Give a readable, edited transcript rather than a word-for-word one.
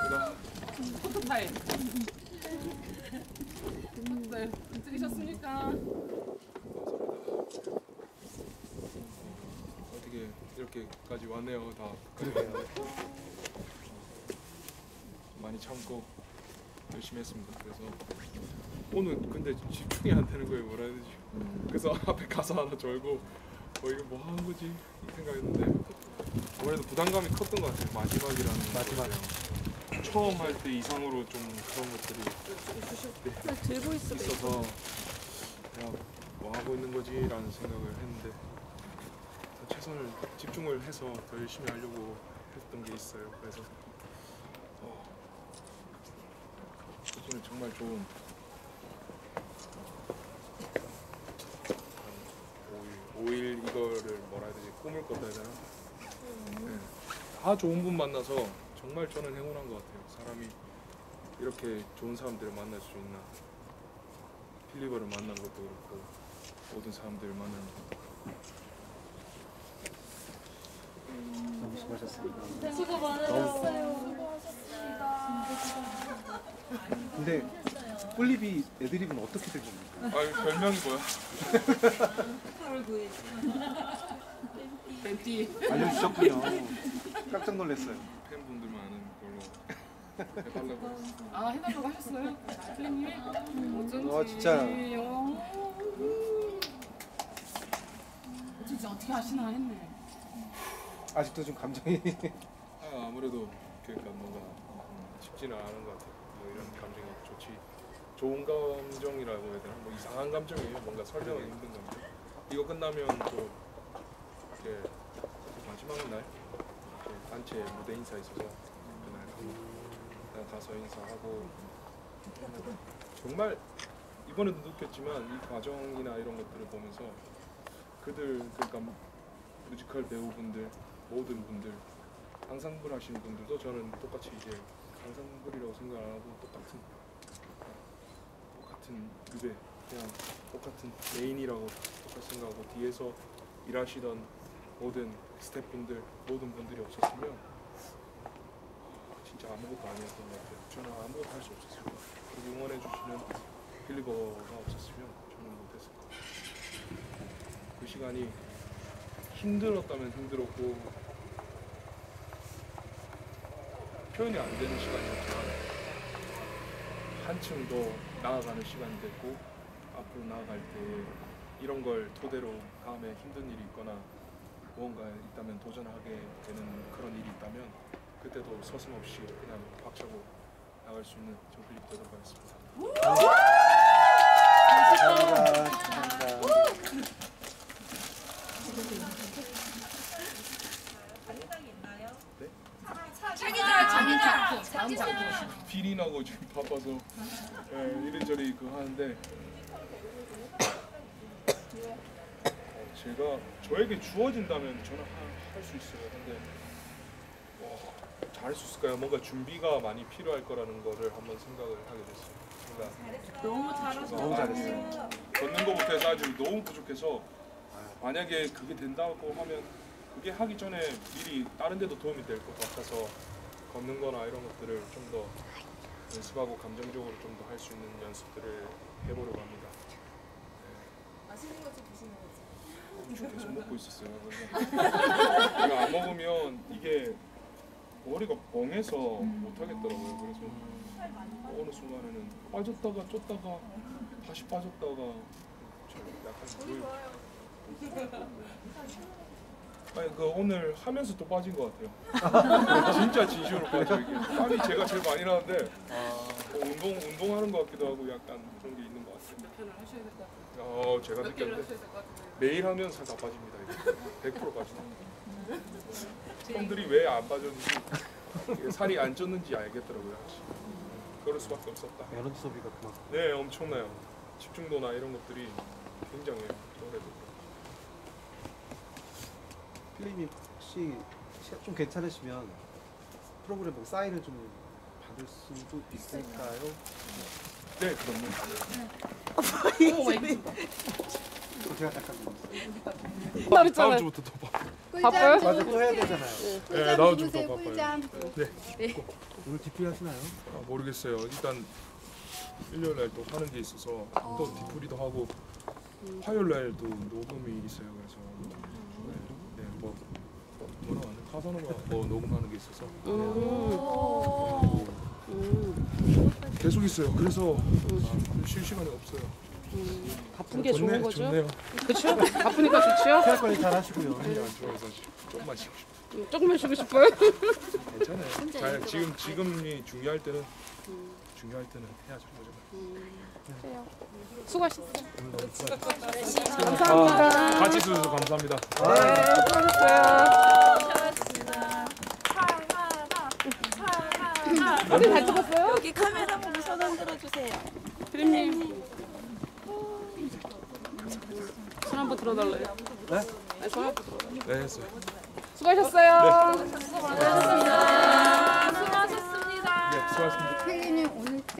감사합니다. 포토타임. 네, 찍으셨습니까? 감사합니다. 어떻게 이렇게까지 왔네요. 다 그래요. 많이 참고 열심히 했습니다. 그래서 오늘 근데 집중이 안 되는 거예요. 뭐라 해야 되지? 그래서 앞에 가사 하나 절고 이게 뭐 하는 거지? 이 생각했는데 아무래도 부담감이 컸던 것 같아요. 마지막이라는 거예요. 처음 할 때 이상으로 좀 그런 것들이 들고 있어서 내가 뭐 하고 있는 거지라는 생각을 했는데 최선을 집중을 해서 더 열심히 하려고 했던 게 있어요. 그래서 오늘 정말 좋은 5일 이거를 뭐라 해야 되지? 꿈을 꿨다 해야 되나? 네. 다 좋은 분 만나서 정말 저는 행운한 것 같아요. 사람이 이렇게 좋은 사람들을 만날 수 있나. 필리버를 만난 것도 그렇고 모든 사람들을 만나는 것도 너무 수고하셨습니다. 수고 많으셨어요. 근데 꿀립이 애드립은 어떻게 된 겁니까? 아유 별명이 뭐야? 8월 9일. 벤티. 알려주셨군요. 깜짝 놀랐어요. 팬분들만 아는 걸로 해달라고 아, 해달라고 하셨어요? 선생님이? 어쩐지. 진짜. 어쩐지 어떻게 하시나 했네. 아직도 좀 감정이 아무래도 그러니까 뭔가 쉽지는 않은 것 같아요. 뭐 이런 감정이 좋은 감정이라고 해야 되나? 뭐 이상한 감정이에요. 뭔가 설명하기 힘든 감정. 이거 끝나면 또 이렇게 마지막 날 이렇게 단체 무대 인사 있어서 그날 그냥 가서 인사하고 정말 이번에도 느꼈지만 이 과정이나 이런 것들을 보면서 그러니까 뮤지컬 배우분들 모든 분들 항상불 하시는 분들도 저는 똑같이 이제 항상불이라고 생각 안 하고 똑같은 뮤대 그냥 똑같은 메인이라고 똑같이 생각하고 뒤에서 일하시던 모든 스태프분들 모든 분들이 없었으면 진짜 아무것도 아니었던 것 같아요. 저는 아무것도 할 수 없었어요. 그리고 응원해 주시는 필리버가 없었으면 저는 못했을 거예요. 그 시간이 힘들었다면 힘들었고 표현이 안 되는 시간이었지만 한층 더 나아가는 시간이 됐고 앞으로 나아갈 때 이런 걸 토대로 다음에 힘든 일이 있거나 무언가 있다면 도전하게 되는 그런 일이 있다면 그때도 서슴없이 그냥 박차고 나갈 수 있는 저 필립 되도록하겠습니다. 감사합니다. 비리 나고 지금 바빠서 이리저리 그거 하는데 제가 저에게 주어진다면 저는 할 수 있어요. 근데 잘할 수 있을까요? 뭔가 준비가 많이 필요할 거라는 거를 한번 생각을 하게 됐어요. 너무 잘하셨어요. 너무 잘했어요. 걷는 거부터 해서 아직 너무 부족해서 만약에 그게 된다고 하면 그게 하기 전에 미리 다른 데도 도움이 될 것 같아서 걷는 거나 이런 것들을 좀 더 연습하고 감정적으로 좀 더 할 수 있는 연습들을 해보려고 합니다. 맛있는 거 좀 드시는 거지. 엄청 계속 먹고 있었어요. 그래서 이거 안 먹으면 이게 머리가 멍해서 못 하겠더라고요. 그래서 어느 순간에는 빠졌다가 쪘다가 다시 빠졌다가 약간 아니 그 오늘 하면서 또 빠진 것 같아요. 진짜 진심으로 빠져 이게. 땀이 제가 제일 많이 나는데 운동하는 것 같기도 하고 약간 그런 게 있는 것 같아요. 몇 개를 하셔야 될 것 같아요. 제가 몇 개를 느꼈는데 하셔야 될 것 같아요. 매일 하면 살 다 빠집니다. 이게 100% 빠집니다. 사람들이 왜 안 빠졌는지 살이 안 쪘는지 알겠더라고요. 그럴 수밖에 없었다. 에너지 소비가 그만큼. 네, 엄청나요. 집중도나 이런 것들이 굉장해요. 노래도. 필립이 혹시 좀 괜찮으시면 프로그램 보고 사인을 좀 받을 수도 있을까요? 네, 그럼요. 제가 닦아드릴게요. 나 그랬잖아요. 다음 주부터 더 바빠. 바빠요? 맞아, 또 해야 되잖아요. 네, 다음 주부터 바빠요. 오늘 디플 하시나요? 아, 모르겠어요. 일단 일요일 날 또 하는 게 있어서 또 디프리도 하고 화요일 날 또 녹음이 있어요. 그래서 네, 뭐 뭐라고 하냐 카사노바 뭐 녹음하는 게 있어서 계속 있어요. 그래서 쉴 시간이 없어요. 바쁜 게 좋은 거죠? 좋네요. 그렇죠? 바쁘니까 좋죠? 체력 관리 잘 하시고요. 많이 안 좋아서 조금만 쉬고 싶어요. 조금만 쉬고 싶어요? 괜찮아요. 잘 지금이 중요할 때는 해야죠. 수고하셨어요. 감사합니다. 같이 있어주셔서 감사합니다. 어디 잘 찍었어요? 여기 카메라 보고 손 흔들어 주세요. 피디님. 손 한번 들어달래요. 네? 아니, 손 한번 들어달래요. 네 했어요. 수고하셨어요. 수고하셨습니다. 네 수고하셨습니다. 피디님 오늘